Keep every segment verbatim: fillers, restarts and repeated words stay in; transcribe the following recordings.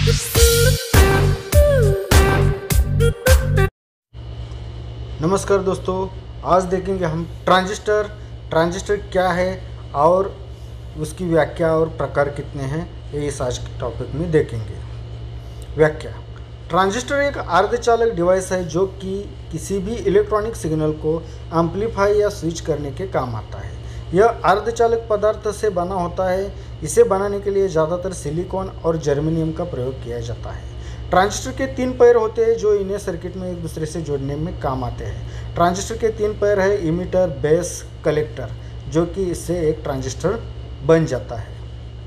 नमस्कार दोस्तों, आज देखेंगे हम ट्रांजिस्टर ट्रांजिस्टर क्या है और उसकी व्याख्या और प्रकार कितने हैं, ये इस आज के टॉपिक में देखेंगे। व्याख्या: ट्रांजिस्टर एक अर्धचालक डिवाइस है जो कि किसी भी इलेक्ट्रॉनिक सिग्नल को एम्पलीफाई या स्विच करने के काम आता है। यह अर्धचालक पदार्थ से बना होता है। इसे बनाने के लिए ज़्यादातर सिलिकॉन और जर्मेनियम का प्रयोग किया जाता है। ट्रांजिस्टर के तीन पैर होते हैं जो इन्हें सर्किट में एक दूसरे से जोड़ने में काम आते हैं। ट्रांजिस्टर के तीन पैर है इमीटर, बेस, कलेक्टर, जो कि इससे एक ट्रांजिस्टर बन जाता है।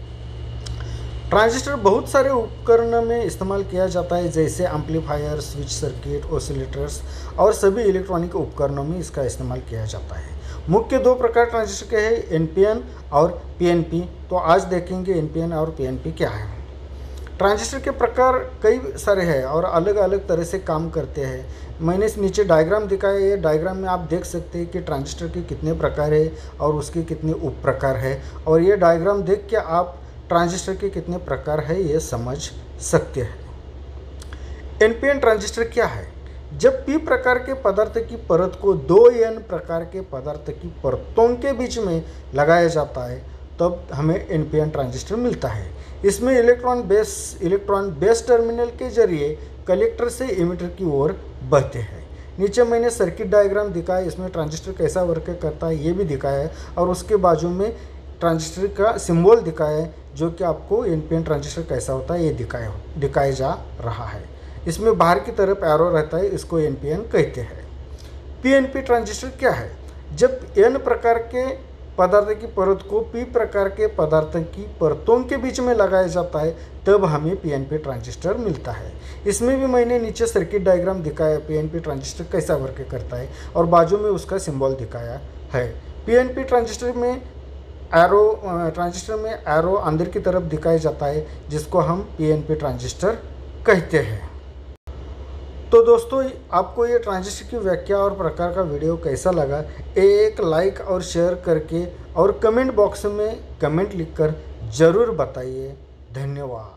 ट्रांजिस्टर बहुत सारे उपकरणों में इस्तेमाल किया जाता है, जैसे एम्पलीफायर, स्विच सर्किट, ऑसिलेटर्स और सभी इलेक्ट्रॉनिक उपकरणों में इसका इस्तेमाल किया जाता है। मुख्य दो प्रकार ट्रांजिस्टर के हैं, एन पी एन और पी एन पी। तो आज देखेंगे एन पी एन और पी एन पी क्या है। ट्रांजिस्टर के प्रकार कई सारे हैं और अलग अलग तरह से काम करते हैं। मैंने इस नीचे डायग्राम दिखाया है। ये डायग्राम में आप देख सकते हैं कि ट्रांजिस्टर के कितने प्रकार है और उसके कितने उप प्रकार है, और ये डायग्राम देख के आप ट्रांजिस्टर के कितने प्रकार है ये समझ सकते हैं। एन पी एन ट्रांजिस्टर क्या है? जब पी प्रकार के पदार्थ की परत को दो एन प्रकार के पदार्थ की परतों के बीच में लगाया जाता है तब हमें एन पी एन ट्रांजिस्टर मिलता है। इसमें electron base electron base terminal के जरिए कलेक्टर से इमीटर की ओर बहते हैं। नीचे मैंने सर्किट डायग्राम दिखाया, इसमें ट्रांजिस्टर कैसा वर्क करता है ये भी दिखाया है, और उसके बाजू में ट्रांजिस्टर का सिंबल दिखाया है जो कि आपको एन पी एन ट्रांजिस्टर कैसा होता है ये दिखाया दिखाया जा रहा है। इसमें बाहर की तरफ एरो रहता है, इसको एन पी एन कहते हैं। पी एन पी ट्रांजिस्टर क्या है? जब एन प्रकार के पदार्थ की परत को पी प्रकार के पदार्थ की परतों के बीच में लगाया जाता है तब हमें पी एन पी ट्रांजिस्टर मिलता है। इसमें भी मैंने नीचे सर्किट डायग्राम दिखाया, पी एन पी ट्रांजिस्टर कैसा वर्क करता है, और बाजू में उसका सिंबल दिखाया है। पी एन पी ट्रांजिस्टर में एरो ट्रांजिस्टर में एरो अंदर की तरफ दिखाया जाता है, जिसको हम पी एन पी ट्रांजिस्टर कहते हैं। तो दोस्तों, आपको ये ट्रांजिस्टर की व्याख्या और प्रकार का वीडियो कैसा लगा, एक लाइक और शेयर करके और कमेंट बॉक्स में कमेंट लिखकर ज़रूर बताइए। धन्यवाद।